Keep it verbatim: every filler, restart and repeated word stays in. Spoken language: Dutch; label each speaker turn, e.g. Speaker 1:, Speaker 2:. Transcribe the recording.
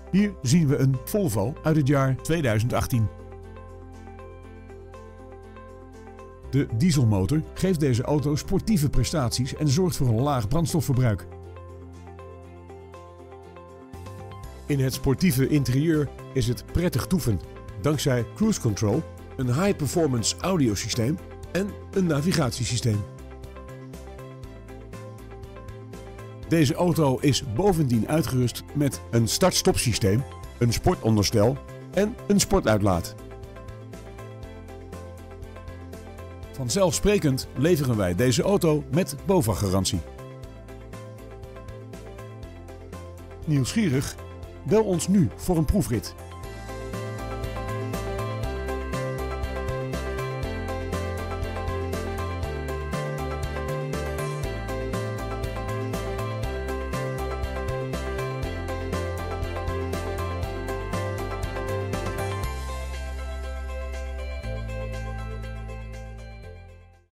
Speaker 1: Hier zien we een Volvo uit het jaar tweeduizend achttien. De dieselmotor geeft deze auto sportieve prestaties en zorgt voor een laag brandstofverbruik. In het sportieve interieur is het prettig toeven, dankzij cruise control, een high-performance audiosysteem en een navigatiesysteem. Deze auto is bovendien uitgerust met een start-stop systeem, een sportonderstel en een sportuitlaat. Vanzelfsprekend leveren wij deze auto met BOVAG-garantie. Nieuwsgierig? Bel ons nu voor een proefrit.